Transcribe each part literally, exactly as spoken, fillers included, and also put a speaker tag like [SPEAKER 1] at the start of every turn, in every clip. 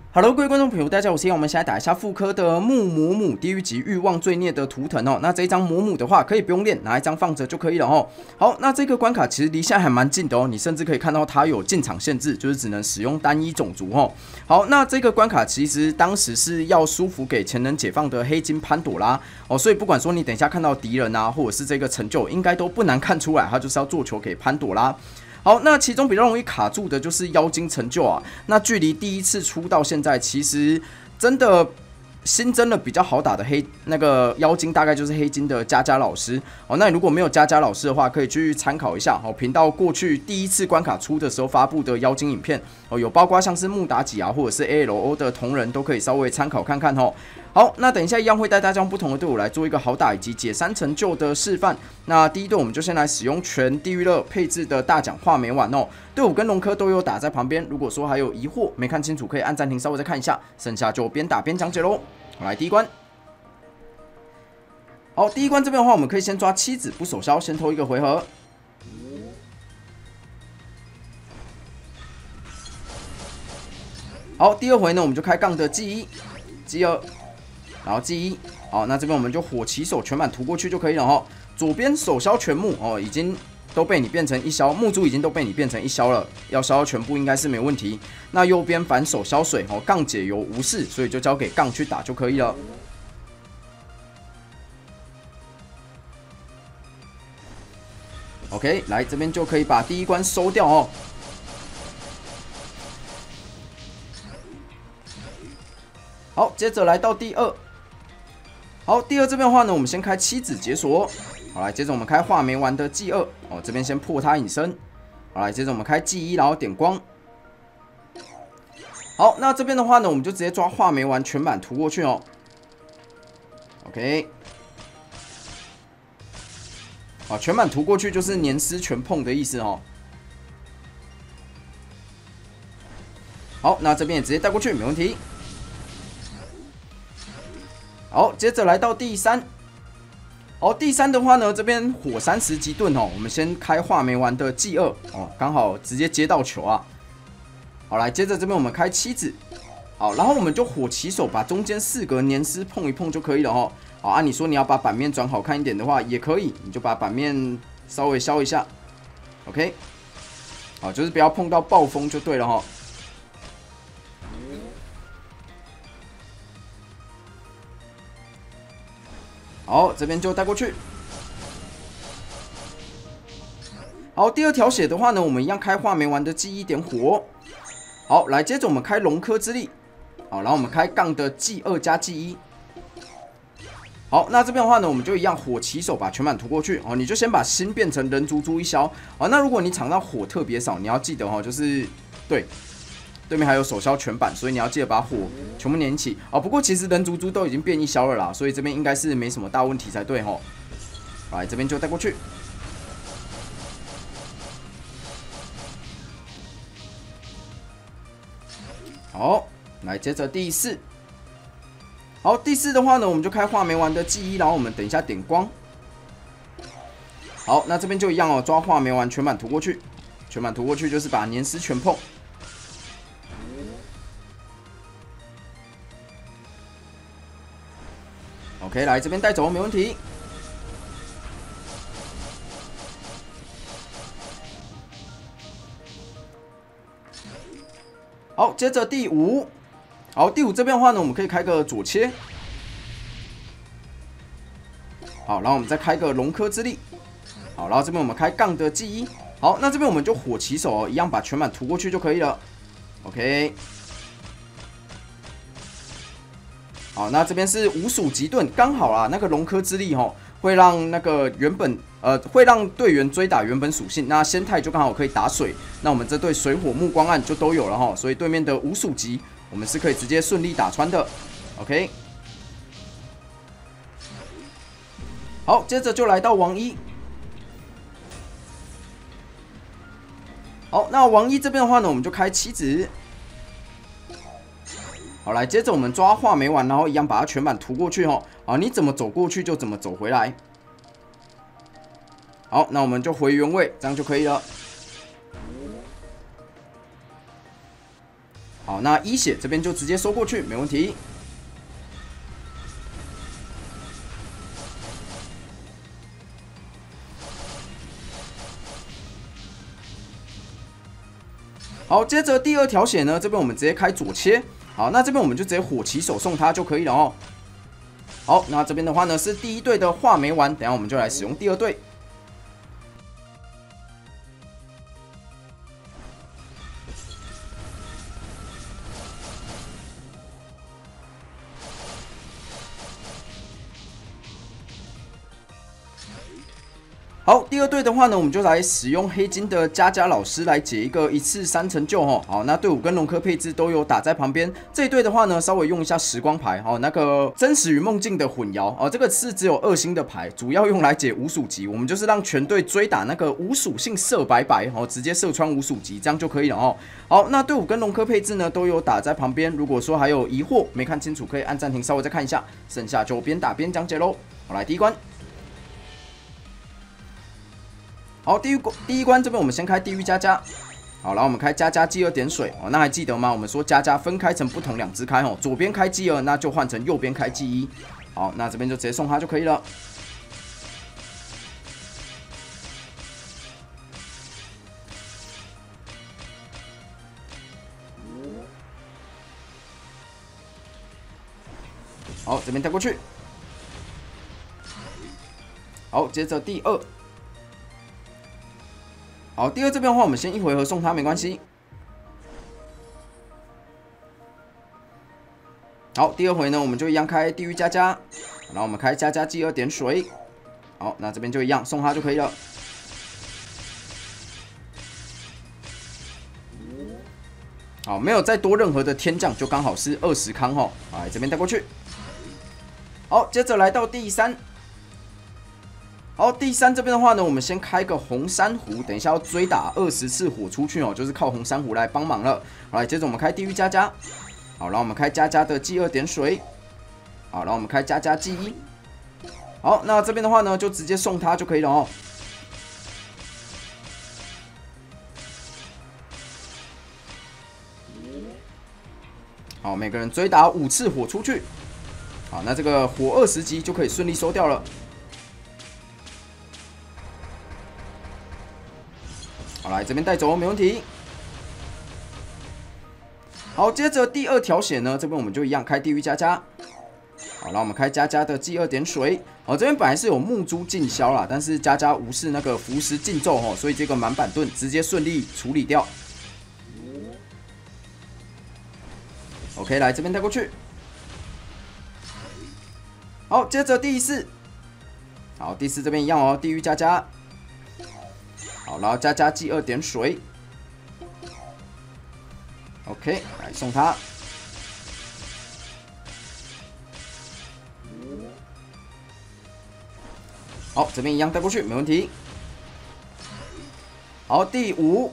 [SPEAKER 1] Hello，各位观众朋友，大家好，我是燕。我们现在打一下副科的木魔母地狱级欲望罪孽的图腾哦。那这一张魔母的话，可以不用练，拿一张放着就可以了哦。好，那这个关卡其实离现在还蛮近的哦，你甚至可以看到它有进场限制，就是只能使用单一种族哦。好，那这个关卡其实当时是要输服给前能解放的黑金潘朵拉哦，所以不管说你等一下看到敌人啊，或者是这个成就，应该都不难看出来，它就是要做球给潘朵拉。好，那其中比较容易卡住的就是妖精成就啊。那距离第一次出到现在，其实真的新增了比较好打的黑那个妖精，大概就是黑金的佳佳老师哦。那你如果没有佳佳老师的话，可以去参考一下哦。频道过去第一次关卡出的时候发布的妖精影片哦，有包括像是穆妲己啊，或者是 A L O 的同人，都可以稍微参考看看哦。好，那等一下一样会带大家用不同的队伍来做一个好打以及解三成就的示范。那第一队我们就先来使用全地狱乐配置的大奖画眉丸哦，队伍跟龙科都有打在旁边。如果说还有疑惑没看清楚，可以按暂停稍微再看一下，剩下就边打边讲解喽。来第一关，好，第一关这边的话，我们可以先抓妻子不手消，先偷一个回合。好，第二回呢，我们就开杠的 G 一、G 二。然后 G 一，好，那这边我们就火起手全板涂过去就可以了哈。左边手消全木哦，已经都被你变成一消，木珠已经都被你变成一消了，要消全部应该是没问题。那右边反手消水哦，杠解油无视，所以就交给杠去打就可以了。OK， 来这边就可以把第一关收掉哦。好，接着来到第二。好，第二这边的话呢，我们先开妻子解锁。好，来，接着我们开画眉丸的 G 二哦，这边先破它隐身。好，来，接着我们开 G 一，然后点光。好，那这边的话呢，我们就直接抓画眉丸全板涂过去哦。OK， 好，全板涂过去就是年丝全碰的意思哦。好，那这边也直接带过去，没问题。好，接着来到第三。好，第三的话呢，这边火三十级盾哦，我们先开画眉丸的 G 二哦，刚好直接接到球啊。好，来，接着这边我们开妻子，好，然后我们就火起手把中间四格黏丝碰一碰就可以了哦。好啊，你说你要把版面转好看一点的话，也可以，你就把版面稍微消一下 ，OK。好，就是不要碰到暴风就对了哈。好，这边就带过去。好，第二条血的话呢，我们一样开画眉丸的记忆点火。好，来，接着我们开龙科之力。好，然后我们开杠的 G 二加 G 一。好，那这边的话呢，我们就一样火起手把全板涂过去。哦，你就先把心变成人族猪一消。好，那如果你场到火特别少，你要记得哦，就是对。对面还有手消全板，所以你要记得把火全部粘起哦。不过其实人族猪都已经变一消了啦，所以这边应该是没什么大问题才对吼。来，这边就带过去。好，来接着第四。好，第四的话呢，我们就开画眉丸的记忆，然后我们等一下点光。好，那这边就一样哦，抓画眉丸全板涂过去，全板涂过去就是把黏丝全碰。OK， 来这边带走没问题。好，接着第五。好，第五这边的话呢，我们可以开个左切。好，然后我们再开个龙科之力。好，然后这边我们开杠的记忆。好，那这边我们就火起手、哦，一样把全板涂过去就可以了。OK。好，那这边是五属极盾，刚好啦，那个龙科之力吼，会让那个原本呃会让队员追打原本属性，那仙太就刚好可以打水，那我们这对水火木光暗就都有了哈，所以对面的五属级我们是可以直接顺利打穿的 ，OK。好，接着就来到王一。好，那王一这边的话呢，我们就开妻子。好，来，接着我们抓画眉丸，然后一样把它全板涂过去哦。好，你怎么走过去就怎么走回来。好，那我们就回原位，这样就可以了。 好，那一血这边就直接收过去，没问题。好，接着第二条血呢，这边我们直接开左切。好，那这边我们就直接火骑手送他就可以了哦。好，那这边的话呢是第一队的画没完，等一下我们就来使用第二队。好，第二队的话呢，我们就来使用黑金的佳佳老师来解一个一次三成就哦。好，那队伍跟龙科配置都有打在旁边。这一队的话呢，稍微用一下时光牌哦，那个真实与梦境的混淆哦，这个是只有二星的牌，主要用来解无属级。我们就是让全队追打那个无属性射白白哦，直接射穿无属级，这样就可以了哦。好，那队伍跟龙科配置呢都有打在旁边。如果说还有疑惑没看清楚，可以按暂停，稍微再看一下。剩下就边打边讲解喽。好，来第一关。好，第一关第一关这边我们先开地狱加加，好，然后我们开加加饥饿点水哦，那还记得吗？我们说加加分开成不同两支开哦，左边开饥饿，那就换成右边开记忆。好，那这边就直接送他就可以了。好，这边带过去。好，接着第二。好，第二这边的话，我们先一回合送他没关系。好，第二回呢，我们就一样开地狱加加，然后我们开加加饥饿点水。好，那这边就一样送他就可以了。好，没有再多任何的天降，就刚好是二十康哈。来，这边带过去。好，接着来到第三。好，第三这边的话呢，我们先开个红珊瑚，等一下要追打二十次火出去哦，就是靠红珊瑚来帮忙了。好，来，接着我们开地狱加加，好，然后我们开加加的饥饿点水，好，然后我们开加加记忆。好，那这边的话呢，就直接送他就可以了哦。好，每个人追打五次火出去，好，那这个火二十级就可以顺利收掉了。好，来这边带走没问题。好，接着第二条血呢，这边我们就一样开地狱加加。好，然后我们开加加的饥饿点水。好，这边本来是有木珠尽消啦，但是加加无视那个符石禁咒哦，所以这个满板盾直接顺利处理掉。OK， 来这边带过去。好，接着第四。好，第四这边一样哦，地狱加加。好，然后加加饥饿点水 ，OK， 来送他。好，这边一样带过去，没问题。好，第五。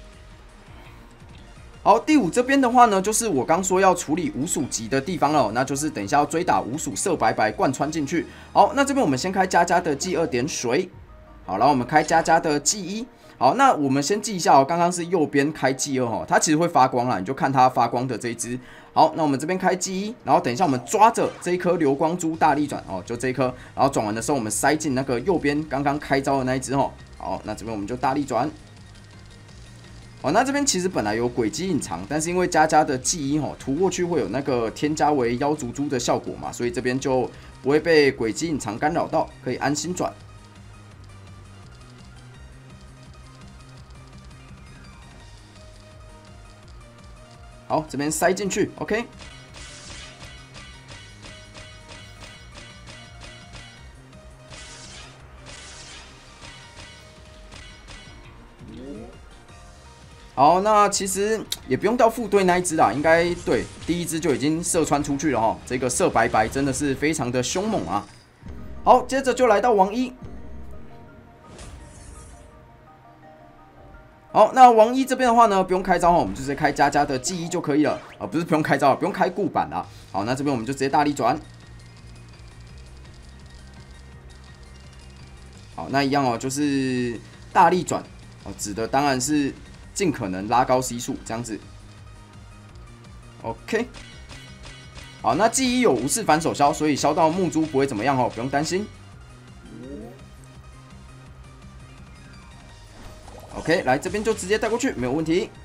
[SPEAKER 1] 好，第五这边的话呢，就是我刚说要处理无属级的地方了，那就是等一下要追打无属射白白贯穿进去。好，那这边我们先开加加的饥饿点水。好，然后我们开加加的记忆。好，那我们先记一下哦，刚刚是右边开记二哦，它其实会发光啦，你就看它发光的这一只。好，那我们这边开记忆，然后等一下我们抓着这一颗流光珠大力转哦，就这一颗，然后转完的时候我们塞进那个右边刚刚开招的那一只哦。好，那这边我们就大力转。好，那这边其实本来有轨迹隐藏，但是因为加加的记忆哦，涂过去会有那个添加为妖族珠的效果嘛，所以这边就不会被轨迹隐藏干扰到，可以安心转。好，这边塞进去 ，OK。好，那其实也不用到副队那一只啦，应该对第一只就已经射穿出去了哈。这个射白白真的是非常的凶猛啊。好，接着就来到王一。好，那王一这边的话呢，不用开招哈，我们就直接开加加的记忆就可以了啊，不是不用开招，不用开固板啦。好，那这边我们就直接大力转。好，那一样哦，就是大力转哦，指的当然是尽可能拉高 C 数这样子。 OK。好，那记忆有无视反手消，所以消到木珠不会怎么样哦，不用担心。OK， 来这边就直接带过去，没有问题。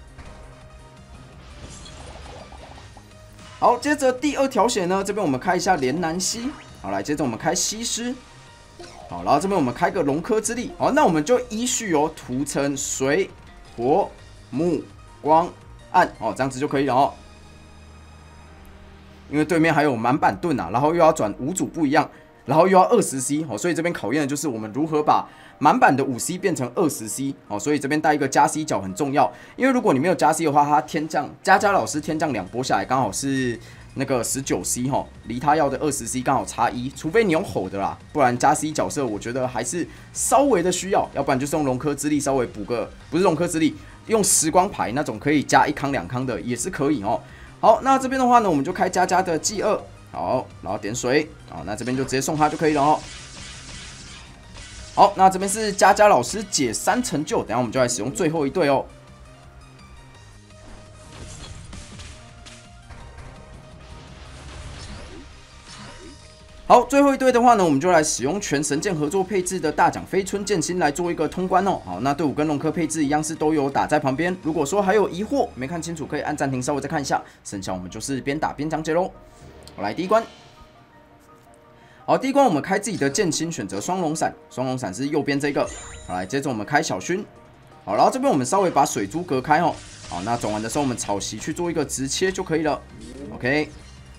[SPEAKER 1] 好，接着第二条血呢，这边我们开一下连南西。好，来接着我们开西施。好，然后这边我们开个龙科之力。好，那我们就依序哦，涂成水、火、木、光、暗，哦，这样子就可以了哦。因为对面还有满版盾啊，然后又要转五组不一样，然后又要二十 C， 哦，所以这边考验的就是我们如何把满版的五 C 变成二十 C， 哦，所以这边带一个加 C 角很重要，因为如果你没有加 C 的话，他天降佳佳老师天降两波下来，刚好是那个十九 C 哈，离他要的二十 C 刚好差一，除非你用吼的啦，不然加 C 角色我觉得还是稍微的需要，要不然就是用龙科之力稍微补个，不是龙科之力，用时光牌那种可以加一康两康的也是可以哦。好，那这边的话呢，我们就开佳佳的技二，好，然后点水，好，那这边就直接送他就可以了哦。好，那这边是佳佳老师解三成就，等一下我们就来使用最后一对哦。好，最后一队的话呢，我们就来使用全神剑合作配置的大奖飞春剑心来做一个通关哦。好，那队伍跟龙科配置一样是都有打在旁边。如果说还有疑惑没看清楚，可以按暂停稍微再看一下。剩下我们就是边打边讲解喽。好，来第一关。好，第一关我们开自己的剑心，选择双龙闪，双龙闪是右边这个。好，来接着我们开小薰。好，然后这边我们稍微把水珠隔开哦。好，那转完的时候我们草席去做一个直切就可以了。OK。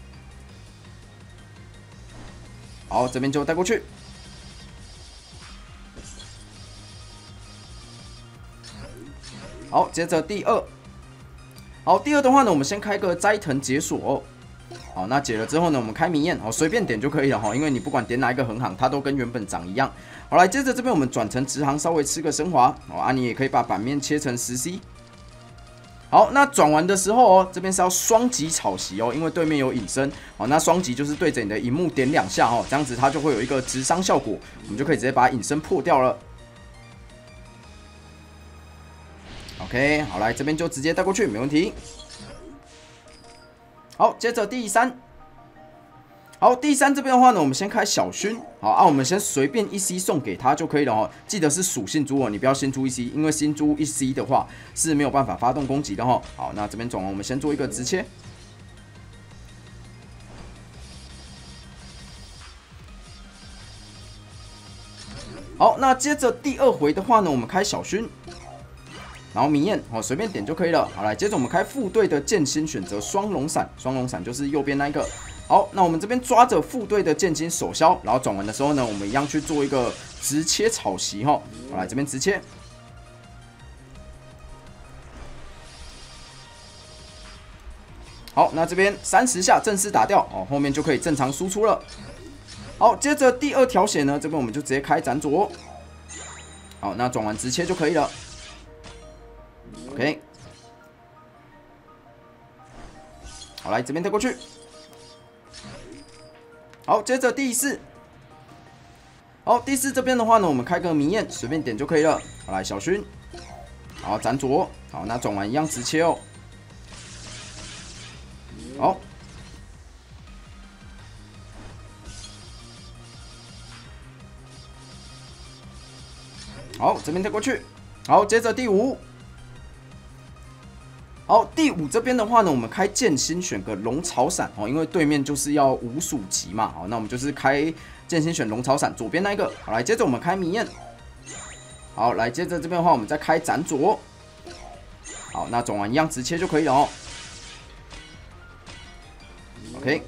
[SPEAKER 1] 好，这边就带过去。好，接着第二。好，第二的话呢，我们先开个斋藤解锁哦。好，那解了之后呢，我们开明焰，好，随便点就可以了哈，因为你不管点哪一个横行，它都跟原本长一样。好，来接着这边我们转成直行，稍微吃个升华。好啊，你也可以把版面切成十 C。好，那转完的时候哦，这边是要双击草席哦，因为对面有隐身。好，那双击就是对着你的荧幕点两下哦，这样子它就会有一个直伤效果，我们就可以直接把隐身破掉了。OK， 好，来这边就直接带过去，没问题。好，接着第三。好，第三这边的话呢，我们先开小薰。好啊，我们先随便一 C 送给他就可以了哦。记得是属性珠哦，你不要新珠一 C， 因为新珠一 C 的话是没有办法发动攻击的哈。好，那这边转完我们先做一个直切。好，那接着第二回的话呢，我们开小薰，然后明焰，好，随便点就可以了。好，来接着我们开副队的剑心，选择双龙闪，双龙闪就是右边那一个。好，那我们这边抓着副队的剑心手消，然后转完的时候呢，我们一样去做一个直切草席哈。好，来这边直切。好，那这边三十下正式打掉哦，后面就可以正常输出了。好，接着第二条血呢，这边我们就直接开斩左。好，那转完直切就可以了。OK。好，来这边带过去。好，接着第四。好，第四这边的话呢，我们开个明焰，随便点就可以了。好，来小薰。好，斩左。好，那转完一样直切哦。好。好，这边带过去。好，接着第五。好，第五这边的话呢，我们开剑心，选个龙草闪哦，因为对面就是要五属级嘛。好，那我们就是开剑心选龙草闪，左边那一个。好，来接着我们开明焰。好，来接着这边的话，我们再开斩左。好，那转完一样直切就可以了哦。OK。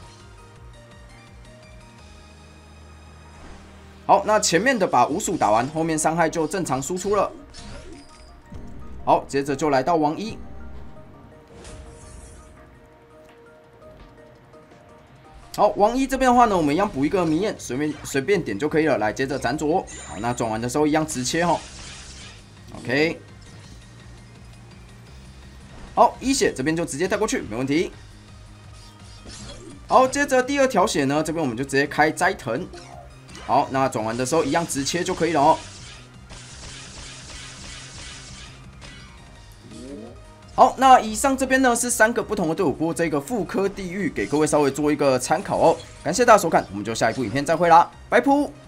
[SPEAKER 1] 好，那前面的把五属打完，后面伤害就正常输出了。好，接着就来到王一。好，王一这边的话呢，我们一样补一个明焰，随便随便点就可以了。来，接着斩左。好，那转完的时候一样直切哈。OK。好，一血这边就直接带过去，没问题。好，接着第二条血呢，这边我们就直接开斋藤。好，那转完的时候一样直切就可以了哦。 好，那以上这边呢是三个不同的队伍，不过这个复刻地狱给各位稍微做一个参考哦。感谢大家收看，我们就下一部影片再会啦，拜拜。